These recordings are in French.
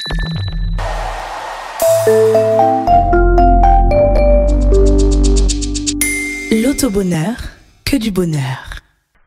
L'auto-bonheur, que du bonheur.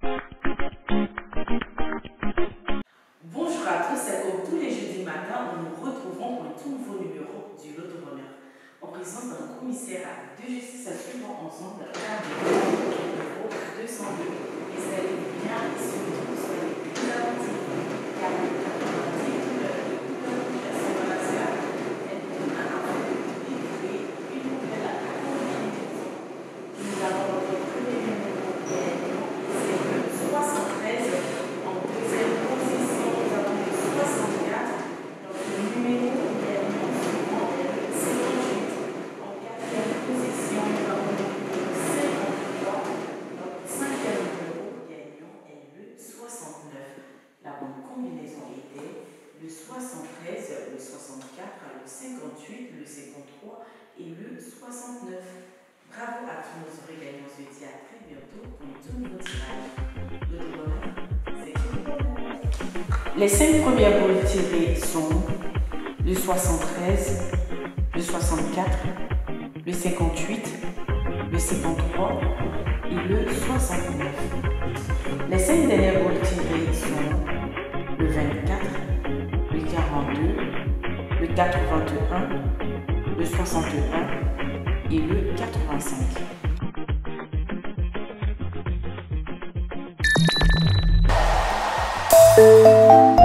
Bonjour à tous, et comme tous les jeudis matins, nous nous retrouvons pour un tout nouveau numéro du L'auto-bonheur. En présence d'un commissaire de justice à suivre ensemble l'un des numéros 202. Et ça allait bien, et surtout, soyez plus attentifs, car le article de la Saint-Valentin, elle donne un avant de découvrir une nouvelle combinaison. Nous avons notre premier numéro qui est le 73. En deuxième position, nous avons le 64. Notre numéro également suivant est le 58. En quatrième position, nous avons le 53. Notre cinquième numéro gagnant est le 69. La bonne combinaison était le 73, le 64, le 58, le 53 et le 69. Bravo à tous nos heureux gagnants. On se dit à très bientôt pour un tout nouveau tirage. L'auto-bonheur, c'est que du bonheur. Les 5 premières boules tirées sont le 73, le 64, le 58, le 53 et le 69. Les 5 dernières boules tirées sont le 24, le 42, le 81, le 61 et le 85.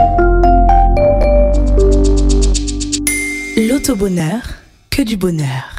L'auto-bonheur, que du bonheur.